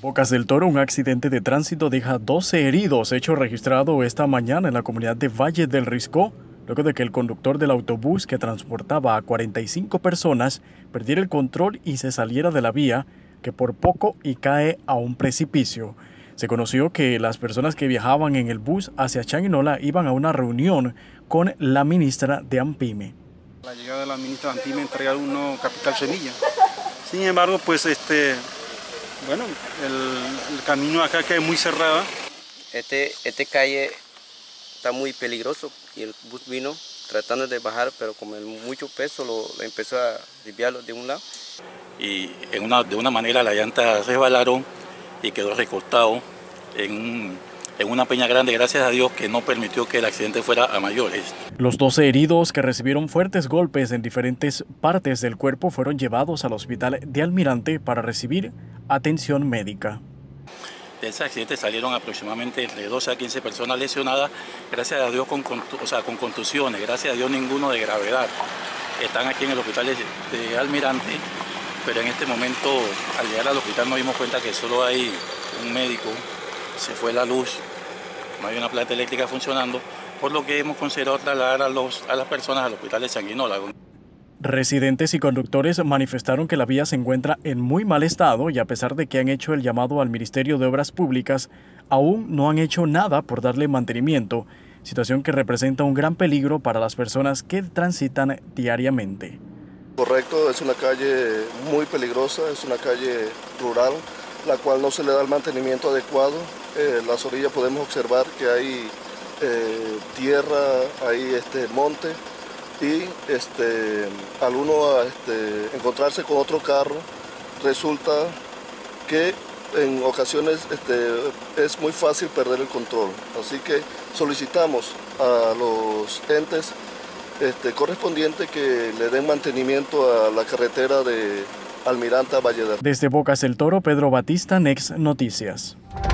Bocas del Toro, un accidente de tránsito deja 12 heridos, hecho registrado esta mañana en la comunidad de Valle del Risco, luego de que el conductor del autobús que transportaba a 45 personas perdiera el control y se saliera de la vía, que por poco y cae a un precipicio. Se conoció que las personas que viajaban en el bus hacia Changuinola iban a una reunión con la ministra de ANPIME. La llegada de la ministra de ANPIME entrega uno capital semilla. Sin embargo, pues bueno, el camino acá que es muy cerrada. Este calle está muy peligroso y el bus vino tratando de bajar, pero con mucho peso lo empezó a desviarlo de un lado. Y de una manera la llanta resbalaron y quedó recostado en una peña grande, gracias a Dios, que no permitió que el accidente fuera a mayores. Los 12 heridos, que recibieron fuertes golpes en diferentes partes del cuerpo, fueron llevados al hospital de Almirante para recibir atención médica. De ese accidente salieron aproximadamente entre 12 a 15 personas lesionadas, gracias a Dios con contusiones, gracias a Dios ninguno de gravedad. Están aquí en el hospital de Almirante, pero en este momento, al llegar al hospital, nos dimos cuenta que solo hay un médico, se fue la luz, no hay una planta eléctrica funcionando, por lo que hemos considerado trasladar a las personas al hospital de Changuinola. Residentes y conductores manifestaron que la vía se encuentra en muy mal estado y a pesar de que han hecho el llamado al Ministerio de Obras Públicas, aún no han hecho nada por darle mantenimiento, situación que representa un gran peligro para las personas que transitan diariamente. Correcto, es una calle muy peligrosa, es una calle rural, la cual no se le da el mantenimiento adecuado. En las orillas podemos observar que hay tierra, hay monte, y al uno encontrarse con otro carro, resulta que en ocasiones es muy fácil perder el control. Así que solicitamos a los entes correspondientes que le den mantenimiento a la carretera de Almirante a Valle del Risco. Desde Bocas del Toro, Pedro Batista, Next Noticias.